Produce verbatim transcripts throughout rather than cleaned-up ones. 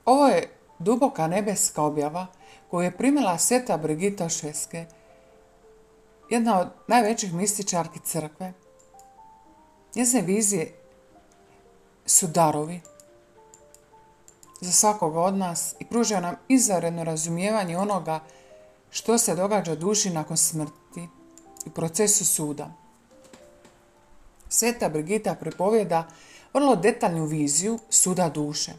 Ovo je duboka nebeska objava koju je primila sveta Brigita od Švedske, jedna od najvećih mističarki crkve. Njezine vizije su darovi za svakoga od nas i pružaju nam izvanredno razumijevanje onoga što se događa duši nakon smrti i procesu suda. Sveta Brigita pripovijeda vrlo detaljnu viziju suda duše.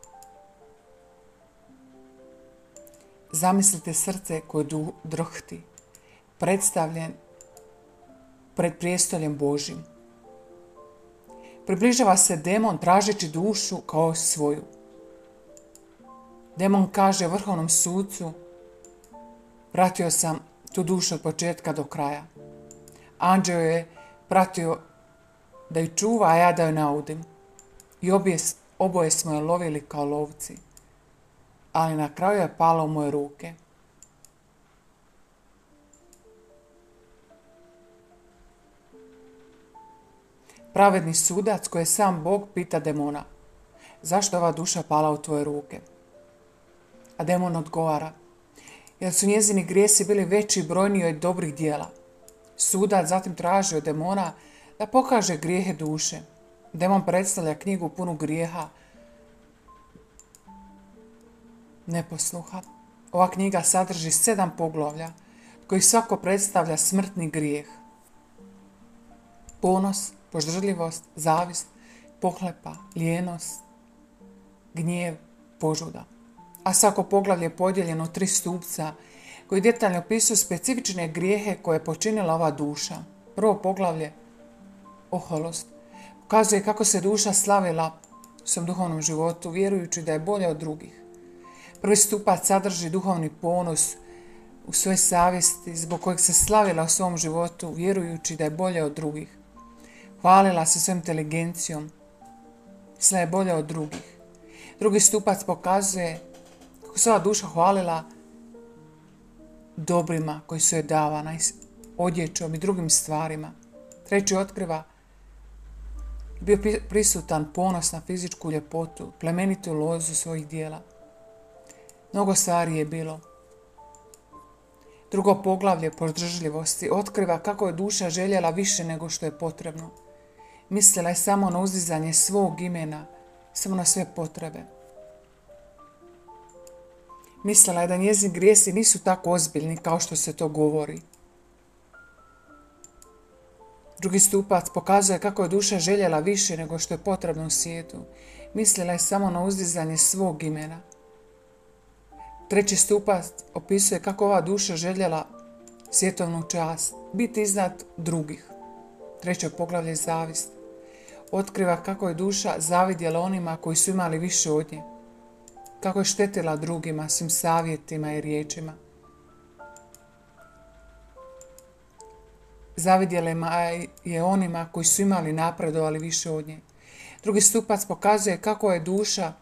Zamislite srce koje drhti, predstavljen pred prijestoljem Božjim. Približava se demon tražeći dušu kao svoju. Demon kaže vrhovnom sudcu: pratio sam tu dušu od početka do kraja. Anđeo je pratio da ju čuva, a ja da ju naudim. I obje, oboje smo je lovili kao lovci. Ali na kraju je pala u moje ruke. Pravedni sudac koji je sam Bog pita demona: zašto je ova duša pala u tvoje ruke? A demon odgovara: jer su njezini grijesi bili veći i brojniji od dobrih djela. Sudac zatim traži od demona da pokaže grijehe duše. Demon predstavlja knjigu punu grijeha, neposluha. Ova knjiga sadrži sedam poglavlja, koji svako predstavlja smrtni grijeh. Ponos, požrljivost, zavist, pohlepa, lijenost, gnjev, požuda. A svako poglavlje je podijeljeno u tri stupca koji detaljno opisuju specifične grijehe koje je počinila ova duša. Prvo poglavlje, oholost, ukazuje kako se duša slavila u svom duhovnom životu, vjerujući da je bolja od drugih. Prvi stupac sadrži duhovni ponos u svojoj savjesti, zbog kojeg se slavila u svom životu, vjerujući da je bolja od drugih. Hvalila se svojom inteligencijom, sva je bolja od drugih. Drugi stupac pokazuje kako se ova duša hvalila dobrima koji su joj davana, odjećom i drugim stvarima. Treći otkriva bio prisutan ponos na fizičku ljepotu, plemenitu lozu svojih dijela. Mnogo stvari je bilo. Drugo poglavlje požrljivosti otkriva kako je duša željela više nego što je potrebno. Mislila je samo na uzdizanje svog imena, samo na sve potrebe. Mislila je da njezini grijesi nisu tako ozbiljni kao što se to govori. Drugi stupac pokazuje kako je duša željela više nego što je potrebno u svijetu. Mislila je samo na uzdizanje svog imena. Treći stupac opisuje kako ova duša željela svjetovnu čast, biti iznad drugih. Treće poglavlje zavist otkriva kako je duša zavidjela onima koji su imali više od nje, kako je štetila drugima svim savjetima i riječima. Zavidjela je onima koji su imali napredovali više od nje. Drugi stupac pokazuje kako je duša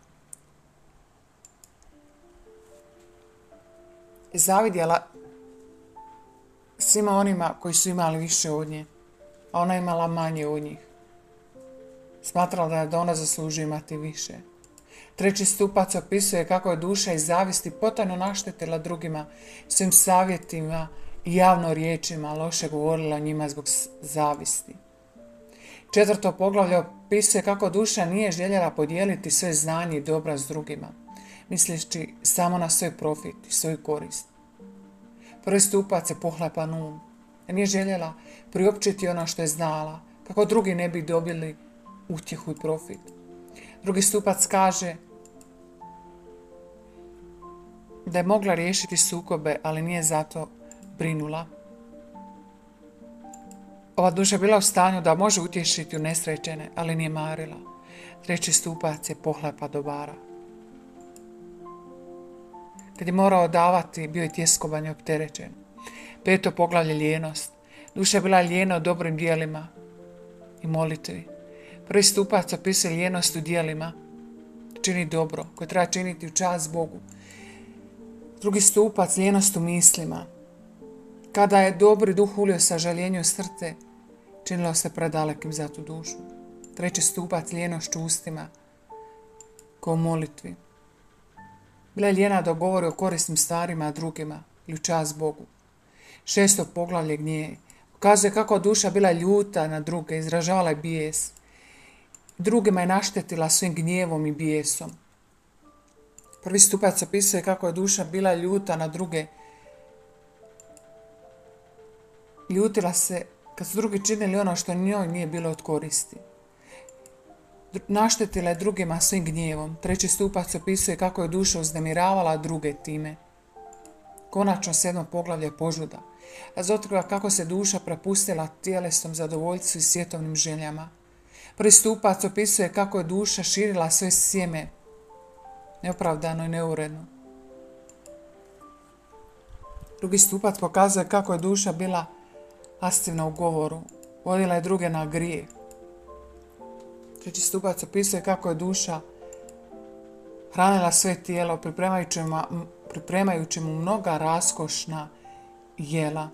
zavidjela svima onima koji su imali više od nje, a ona imala manje od njih. Smatrala da je da ona zaslužuje imati više. Treći stupac opisuje kako je duša iz zavisti potajno naštetila drugima svim savjetima i javno riječima, loše govorila o njima zbog zavisti. Četvrto poglavlje opisuje kako duša nije željela podijeliti sve znanje i dobra s drugima, misleći samo na svoj profit i svoju korist. Prvi stupac je pohlepan um. Nije željela priopćiti ono što je znala, kako drugi ne bi dobili utjehu i profit. Drugi stupac kaže da je mogla riješiti sukobe, ali nije zato brinula. Ova duša je bila u stanju da može utješiti unesrećene, ali nije marila. Treći stupac je pohlepa dobara. Kad je morao davati, bio je tjeskoban i opterećen. Peto poglavlje lijenost. Duša je bila lijena u dobrim dijelima i molitvi. Prvi stupac opisuje lijenost u dijelima, čini dobro, koje treba činiti u čast Bogu. Drugi stupac, lijenost u mislima. Kada je dobri duh ulio sažaljenje u srce, činilo se predalekim za tu dušu. Treći stupac, lijenost u ustima, kao u molitvi. Bila je lijena da govori o korisnim stvarima drugima ili u čast Bogu. Šesto poglavlje gnjev. Ukazuje kako duša bila ljuta na druge, izražavala je bijes. Drugima je naštetila svojim gnjevom i bijesom. Prvi stupac opisuje kako je duša bila ljuta na druge. Ljutila se kad su drugi činili ono što njoj nije bilo od koristi. Naštetila je drugima svojim gnjevom. Treći stupac opisuje kako je duša uznemiravala druge time. Konačno sedmo poglavlje požuda. Razotkriva kako se duša prepustila tjelesnom zadovoljstvu i svjetovnim željama. Prvi stupac opisuje kako je duša širila svoje sjeme, neopravdano i neuredno. Drugi stupac pokazuje kako je duša bila lascivna u govoru, vodila je druge na grijeh. Treći stupac opisuje kako je duša hranila sve tijelo, pripremajući mu, pripremajući mu mnoga raskošna jela.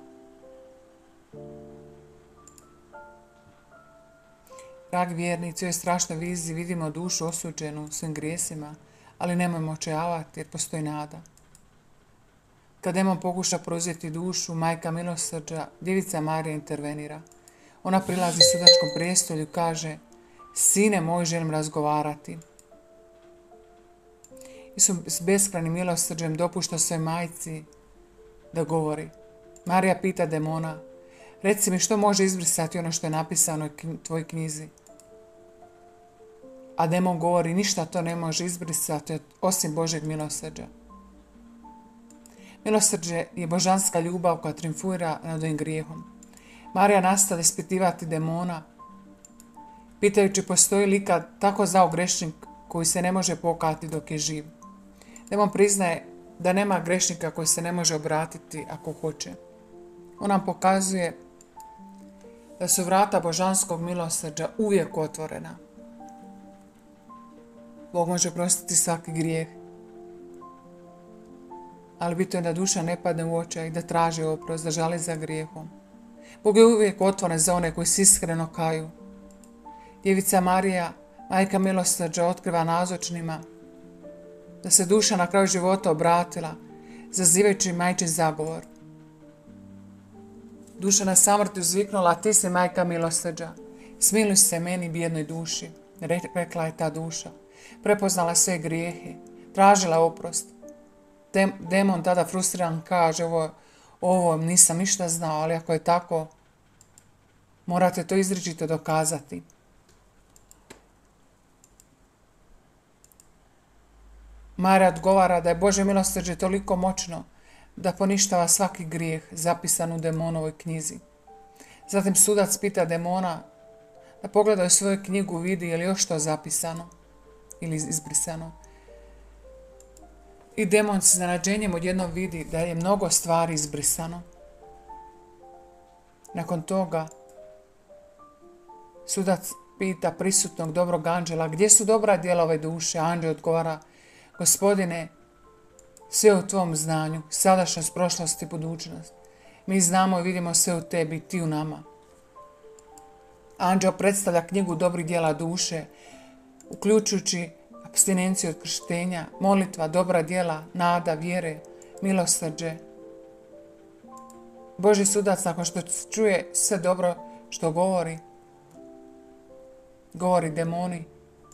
Dragi vjernici, u ovoj strašnoj viziji vidimo dušu osuđenu svim grijesima, ali nemojmo očajavati jer postoji nada. Kad demon pokuša preuzeti dušu, majka milosrđa, djevica Marija intervenira. Ona prilazi sudačkom prijestolju i kaže: Sine moj, želim razgovarati. Isus s beskrajnim milosrđem dopušta svojoj majci da govori. Marija pita demona: Reci mi, što može izbrisati ono što je napisano u tvojoj knjizi? A demon govori: Ništa to ne može izbrisati osim Božeg milosrđa. Milosrđe je božanska ljubav koja triumfira nad ovim grijehom. Marija nastavlja ispitivati demona, pitajući postoji li ikad tako zao grešnik koji se ne može pokajati dok je živ. Demon priznaje da nema grešnika koji se ne može obratiti ako hoće. On nam pokazuje da su vrata božanskog milosrđa uvijek otvorena. Bog može prostiti svaki grijeh, ali bitno je da duša ne padne u očaj, da traži oprost, da žali za grijehom. Bog je uvijek otvoren za one koji se iskreno kaju. Djevica Marija, majka milosrđa, otkriva nazočnima da se duša na kraju života obratila, zazivajući majčin zagovor. Duša na samrti uzviknula: Ti si majka milosrđa, smiluj se meni, bijednoj duši, rekla je ta duša. Prepoznala sve grijehe, tražila oprost. Demon tada frustriran kaže: ovo, ovo nisam ništa znao, ali ako je tako, morate to izričito dokazati. Marija odgovara da je Božje milosrđe toliko moćno da poništava svaki grijeh zapisan u demonovoj knjizi. Zatim sudac pita demona da pogleda u svoju knjigu, vidi je li još to zapisano ili izbrisano. I demon s iznenađenjem odjednom vidi da je mnogo stvari izbrisano. Nakon toga sudac pita prisutnog dobrog anđela: Gdje su dobra djela ove duše? Anđel odgovara: Gospodine, sve u tvom znanju, sadašnjost, prošlost i budućnost. Mi znamo i vidimo sve u tebi i ti u nama. Anđel predstavlja knjigu dobrih djela duše, uključujući apstinenciju od krštenja, molitva, dobra djela, nada, vjere, milosrđe. Božji sudac, nakon što čuje sve dobro što govori, govori demoni: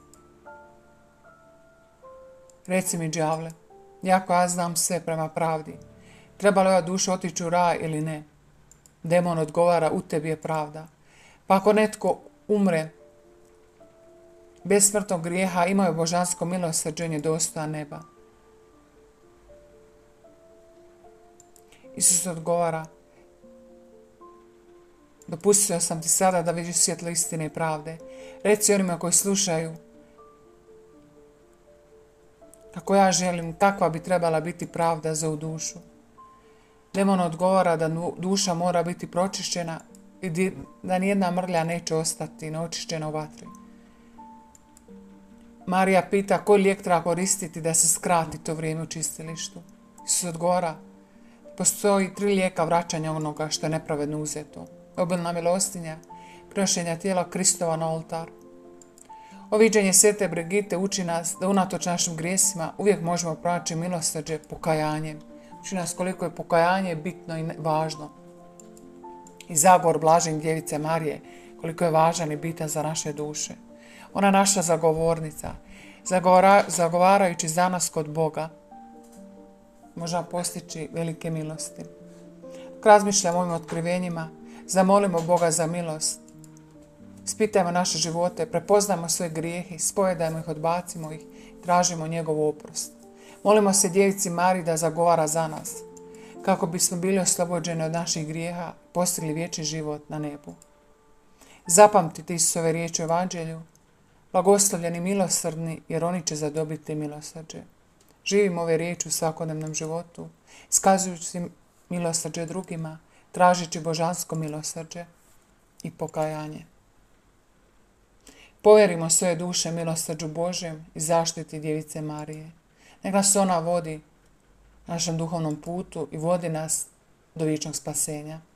Reci mi, đavle, jako ja znam sve prema pravdi. Treba li ova duša otići u raj ili ne? Demon odgovara: U tebi je pravda. Pa ako netko umre bez smrtnog grijeha, imao je božansko milosrđenje dostojan neba. Isus odgovara: Dopustio sam ti sada da vidiš svjetlo istine i pravde. Reci onima koji slušaju kako ja želim, takva bi trebala biti pravda za ovu dušu. Demon odgovara da duša mora biti pročišćena i da nijedna mrlja neće ostati neočišćena u vatri. Marija pita koji lijek treba koristiti da se skrati to vrijeme u čistilištu. Isus odgovara: Postoji tri lijeka vraćanja onoga što je nepravedno uzeto. Obilna milostinja, prinošenja tijela Kristova na oltar. Oviđenje svete Brigite uči nas da unatoč našim grijesima uvijek možemo pronaći milosrđe pokajanjem. Uči nas koliko je pokajanje bitno i važno. I zagovor blaženje Djevice Marije, koliko je važan i bitan za naše duše. Ona je naša zagovornica, zagovara, zagovarajući za nas kod Boga, možemo postići velike milosti. Dok razmišljamo o ovim otkrivenjima, zamolimo Boga za milost, ispitajmo naše živote, prepoznajmo svoje grijehe, spojedajmo ih, odbacimo ih, tražimo njegov oprost. Molimo se Djevici Mariji da zagovara za nas, kako bismo bili oslobođeni od naših grijeha, postigli vječni život na nebu. Zapamtite Isusove riječi u Evanđelju, blagoslovljeni milosrdni, jer oni će zadobiti milosrđe. Živimo ove riječi u svakodnevnom životu, iskazujući milosrđe drugima, tražeći božansko milosrđe i pokajanje. Povjerimo svoje duše milosrđu Božjem i zaštiti Djevice Marije. Nek nas ona vodi na našem duhovnom putu i vodi nas do vječnog spasenja.